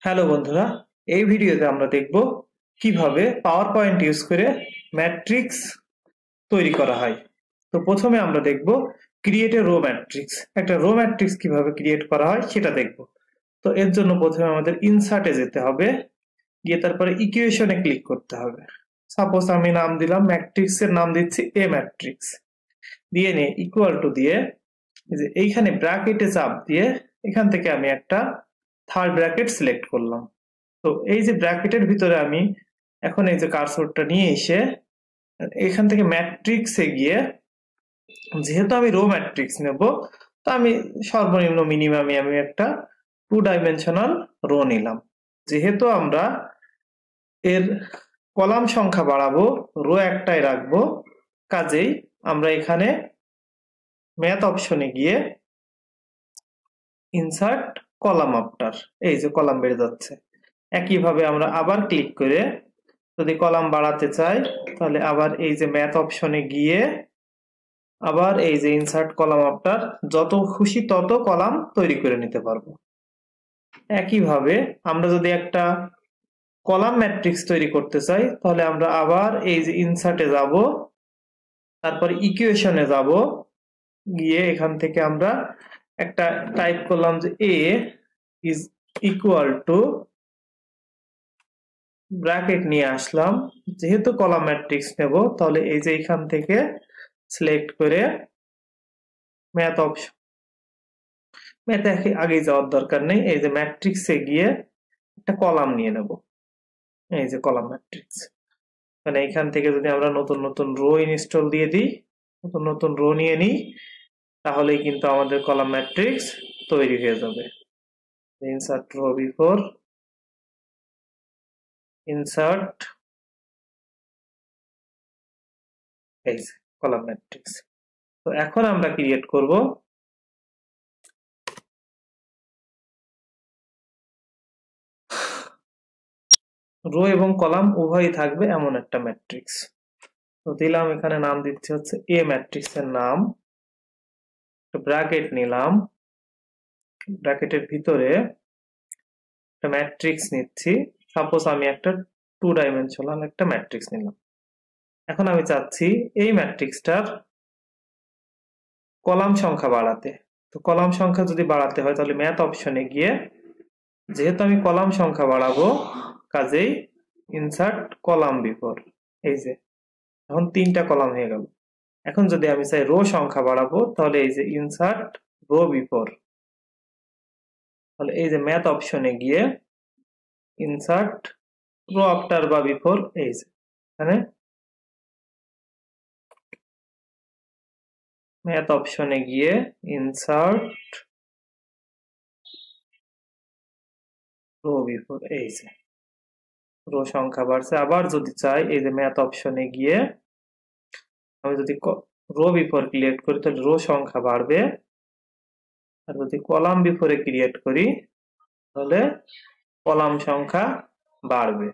Hello বন্ধুরা, এই ভিডিওতে আমরা দেখব কিভাবে পাওয়ার পয়েন্ট ইউজ করে ম্যাট্রিক্স তৈরি করা হয়। তো প্রথমে আমরা দেখব ক্রিয়েট এ রো ম্যাট্রিক্স। একটা রো ম্যাট্রিক্স কিভাবে ক্রিয়েট করা হয় সেটা দেখব। তো এর জন্য প্রথমে আমাদের ইনসার্টে যেতে হবে, গিয়ে তারপরে ইকুয়েশনে ক্লিক করতে হবে। সাপোজ আমি নাম দিলাম ম্যাট্রিক্সের নাম দিচ্ছি এ ম্যাট্রিক্স, দিয়ে নিয়ে ইকুয়াল টু দিয়ে যে এইখানে ব্র্যাকেটে চাপ দিয়ে এখান থেকে আমি একটা থার্ড ব্র্যাকেট সিলেক্ট করলাম। তো এই যে ব্র্যাকেটের ভিতরে আমি এখন এই যে কার্সরটা নিয়ে এসে এখান থেকে ম্যাট্রিক্সে গিয়ে, যেহেতু আমি রো ম্যাট্রিক্স নেব, তো আমি সর্বনিম্ন মিনিমামে আমি একটা 2 ডাইমেনশনাল রো নিলাম। যেহেতু আমরা এর কলাম সংখ্যা বাড়াবো, রো একটাই রাখবো, কাজেই আমরা এখানে ম্যাথ অপশনে গিয়ে ইনসার্ট কলাম আফটার, এই যে কলাম বেড়ে যাচ্ছে। একইভাবে আমরা আবার ক্লিক করে যদি কলাম বাড়াতে চাই, তাহলে আবার এই যে ম্যাথ অপশনে গিয়ে আবার এই যে ইনসার্ট কলাম আফটার, যত খুশি তত কলাম তৈরি করে নিতে পারবো। একইভাবে আমরা যদি একটা কলাম ম্যাট্রিক্স তৈরি করতে চাই, তাহলে আমরা আবার এই যে ইনসার্টে যাব, তারপরে ইকুয়েশনে যাব, গিয়ে এখান থেকে আমরা একটা টাইপ করলাম যে A is equal to, bracket নিয়ে আসলাম। যেহেতু কলাম ম্যাট্রিক্স নেব, তাহলে এই যে এখান থেকে সিলেক্ট করে ম্যাথ অপশন, ম্যাথে আগে যাওয়ার দরকার নেই, এই যে ম্যাট্রিক্সে গিয়ে একটা কলাম নিয়ে নেব, এই যে কলাম ম্যাট্রিক্স। মানে এখান থেকে যদি আমরা নতুন নতুন রো ইনস্টল দিয়ে দিই, নতুন নতুন রো নিয়ে নিই, তাহলেই কিন্তু আমাদের কলাম ম্যাট্রিক্স তৈরি হয়ে যাবে। ইনসার্ট রো বিফোর, ইনসার্ট এই যে কলাম ম্যাট্রিক্স। তো এখন আমরা ক্রিয়েট করব রো এবং কলাম উভয়ই থাকবে এমন একটা ম্যাট্রিক্স। তো দিলাম, এখানে নাম দিচ্ছি হচ্ছে এ ম্যাট্রিক্স এর নাম, ব্র্যাকেট নিলাম, ব্র্যাকেটের ভিতরে একটা ম্যাট্রিক্স নিচ্ছি। সাপোজ আমি একটা 2 ডাইমেনশনাল একটা ম্যাট্রিক্স নিলাম। এখন আমি চাচ্ছি এই ম্যাট্রিক্সটার কলাম সংখ্যা বাড়াতে। তো কলাম সংখ্যা যদি বাড়াতে হয়, তাহলে ম্যাথ অপশনে গিয়ে, যেহেতু আমি কলাম সংখ্যা বাড়াবো, কাজেই ইনসার্ট কলাম বিফোর, এই যে এখন 3টা কলাম হয়ে গেল। এখন যদি আমি চাই রো সংখ্যা বাড়াবো, তাহলে এই যে ইনসার্ট রো বিফোর, তাহলে এই যে ম্যাথ অপশনে গিয়ে ইনসার্ট রো আফটার বা বিফোর, এই যে এখানে ম্যাথ অপশনে গিয়ে ইনসার্ট রো বিফোর, এই যে রো সংখ্যা বাড়ছে। আবার যদি চাই, এই যে ম্যাথ অপশনে গিয়ে আমি যদি রো বিফোর ক্রিয়েট করি, তাহলে রো সংখ্যা বাড়বে। আর যদি কলাম বিফোরে ক্রিয়েট করি, তাহলে কলাম সংখ্যা বাড়বে।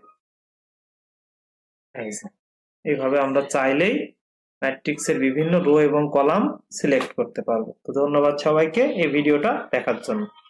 এইভাবে আমরা চাইলেই ম্যাট্রিক্সের বিভিন্ন রো এবং কলাম সিলেক্ট করতে পারবো। তো ধন্যবাদ সবাইকে এই ভিডিওটা দেখার জন্য।